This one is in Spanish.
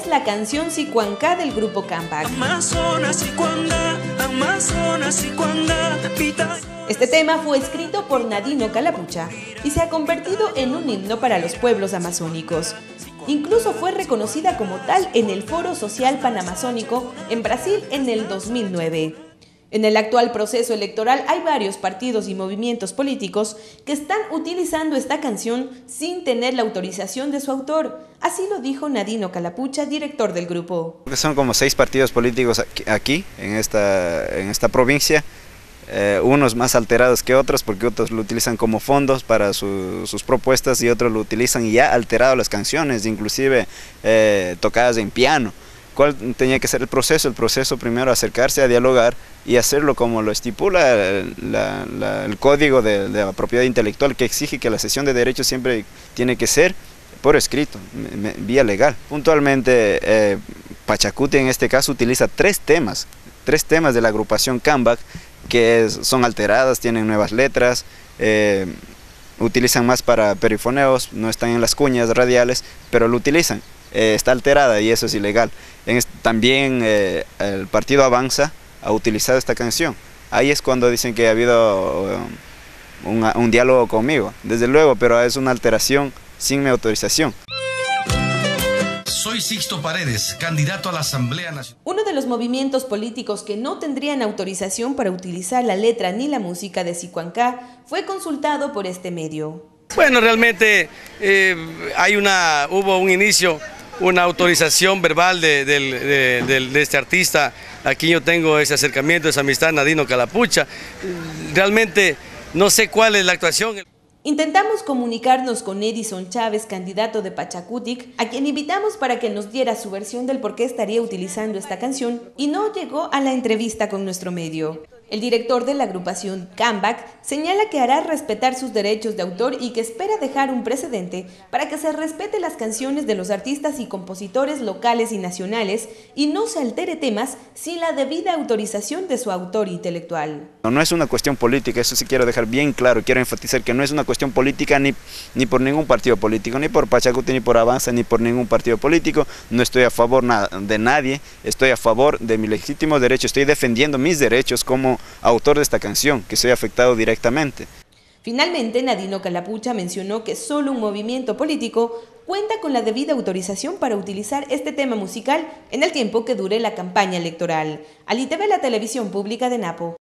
la canción Sicuancá del grupo Cambac. Este tema fue escrito por Nadino Calapucha y se ha convertido en un himno para los pueblos amazónicos. Incluso fue reconocida como tal en el Foro Social Panamazónico en Brasil en el 2009. En el actual proceso electoral hay varios partidos y movimientos políticos que están utilizando esta canción sin tener la autorización de su autor. Así lo dijo Nadino Calapucha, director del grupo. Son como 6 partidos políticos aquí en esta provincia. Unos más alterados que otros porque otros lo utilizan como fondos para sus propuestas y otros lo utilizan ya alterado las canciones, inclusive tocadas en piano. ¿Cuál tenía que ser el proceso? El proceso primero acercarse a dialogar y hacerlo como lo estipula el código de la propiedad intelectual, que exige que la cesión de derechos siempre tiene que ser por escrito, vía legal. Puntualmente Pachacuti en este caso utiliza 3 temas de la agrupación Cambac que son alteradas, tienen nuevas letras, utilizan más para perifoneos, no están en las cuñas radiales, pero lo utilizan. Está alterada y eso es ilegal. También el partido Avanza ha utilizado esta canción. Ahí es cuando dicen que ha habido un diálogo conmigo, desde luego, pero es una alteración sin mi autorización. Soy Sixto Paredes, candidato a la Asamblea Nacional. Uno de los movimientos políticos que no tendrían autorización para utilizar la letra ni la música de Sicuancá fue consultado por este medio. Bueno, realmente hubo un inicio, una autorización verbal de este artista. Aquí yo tengo ese acercamiento, esa amistad, Nadino Calapucha. Realmente no sé cuál es la actuación. Intentamos comunicarnos con Edison Chávez, candidato de Pachacutic, a quien invitamos para que nos diera su versión del por qué estaría utilizando esta canción y no llegó a la entrevista con nuestro medio. El director de la agrupación Cambac señala que hará respetar sus derechos de autor y que espera dejar un precedente para que se respete las canciones de los artistas y compositores locales y nacionales y no se altere temas sin la debida autorización de su autor intelectual. No es una cuestión política, eso sí quiero dejar bien claro, quiero enfatizar que no es una cuestión política ni por ningún partido político, ni por Pachacuti, ni por Avanza, ni por ningún partido político. No estoy a favor de nadie, estoy a favor de mi legítimo derecho, estoy defendiendo mis derechos como autor de esta canción, que soy afectado directamente. Finalmente, Nadino Calapucha mencionó que solo un movimiento político cuenta con la debida autorización para utilizar este tema musical en el tiempo que dure la campaña electoral. Ali TV, la televisión pública de Napo.